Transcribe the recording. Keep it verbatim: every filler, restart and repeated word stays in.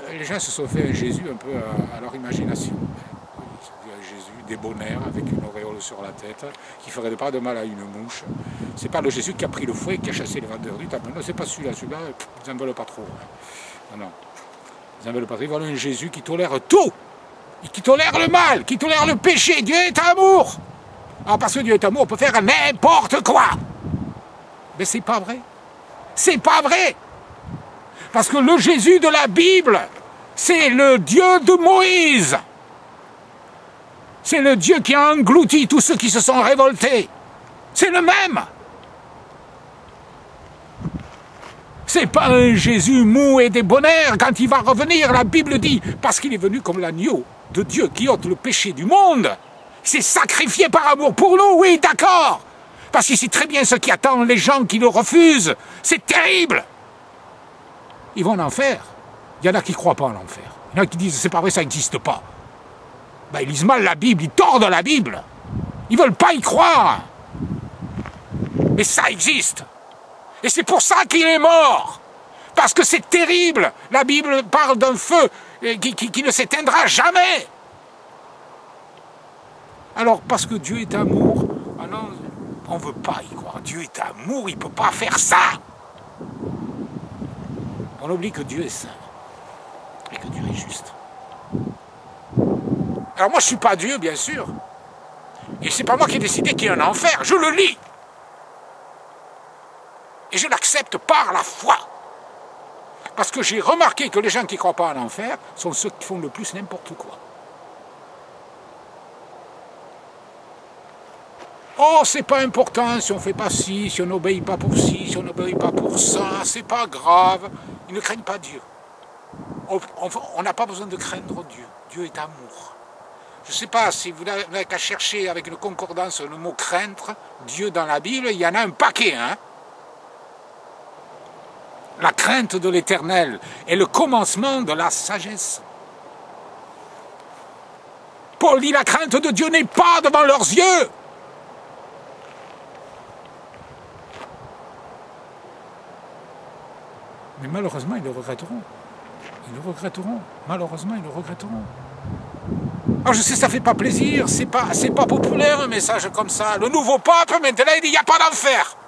les gens se sont fait un Jésus un peu à, à leur imagination. Un Jésus débonnaire avec une auréole sur la tête, qui ne ferait pas de mal à une mouche. C'est pas le Jésus qui a pris le fouet et qui a chassé les vendeurs du tabac. Non, c'est pas celui-là. Celui-là, ils n'en veulent pas trop. Non, non. Ils n'en veulent pas trop. Ils veulent un Jésus qui tolère tout. Et qui tolère le mal, qui tolère le péché. Dieu est amour. Alors parce que Dieu est amour, on peut faire n'importe quoi. Mais c'est pas vrai. C'est pas vrai. Parce que le Jésus de la Bible, c'est le Dieu de Moïse. C'est le Dieu qui a englouti tous ceux qui se sont révoltés. C'est le même. C'est pas un Jésus mou et débonnaire. Quand il va revenir, la Bible dit, parce qu'il est venu comme l'agneau de Dieu qui ôte le péché du monde. Il s'est sacrifié par amour pour nous, oui, d'accord. Parce qu'il sait très bien ce qui attend les gens qui le refusent. C'est terrible. Ils vont en enfer. Il y en a qui ne croient pas en l'enfer. Il y en a qui disent, c'est pas vrai, ça n'existe pas. Ben, ils lisent mal la Bible, ils tordent la Bible. Ils ne veulent pas y croire. Mais ça existe. Et c'est pour ça qu'il est mort. Parce que c'est terrible. La Bible parle d'un feu qui, qui, qui ne s'éteindra jamais. Alors, parce que Dieu est amour, alors, on ne veut pas y croire. Dieu est amour, il ne peut pas faire ça. On oublie que Dieu est saint. Et que Dieu est juste. Alors moi, je ne suis pas Dieu, bien sûr. Et c'est pas moi qui ai décidé qu'il y a un enfer. Je le lis. Et je l'accepte par la foi. Parce que j'ai remarqué que les gens qui ne croient pas en enfer sont ceux qui font le plus n'importe quoi. Oh, c'est pas important si on fait pas ci, si on n'obéit pas pour ci, si on n'obéit pas pour ça, c'est pas grave. Ils ne craignent pas Dieu. On n'a pas besoin de craindre Dieu. Dieu est amour. Je ne sais pas si vous n'avez qu'à chercher avec une concordance le mot craindre, Dieu dans la Bible, il y en a un paquet, hein. La crainte de l'Éternel est le commencement de la sagesse. Paul dit, la crainte de Dieu n'est pas devant leurs yeux. Mais malheureusement, ils le regretteront. Ils le regretteront. Malheureusement, ils le regretteront. Alors je sais, ça fait pas plaisir, c'est pas, c'est pas populaire un message comme ça. Le nouveau pape, maintenant, il dit, il n'y a pas d'enfer.